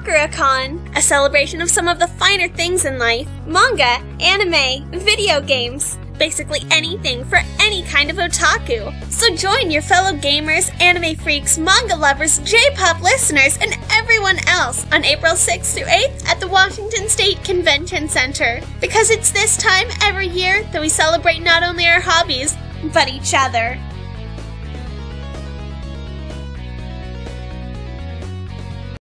SakuraCon, a celebration of some of the finer things in life: manga, anime, video games, basically anything for any kind of otaku. So join your fellow gamers, anime freaks, manga lovers, J-pop listeners, and everyone else on April 6th through 8th at the Washington State Convention Center. Because it's this time every year that we celebrate not only our hobbies, but each other.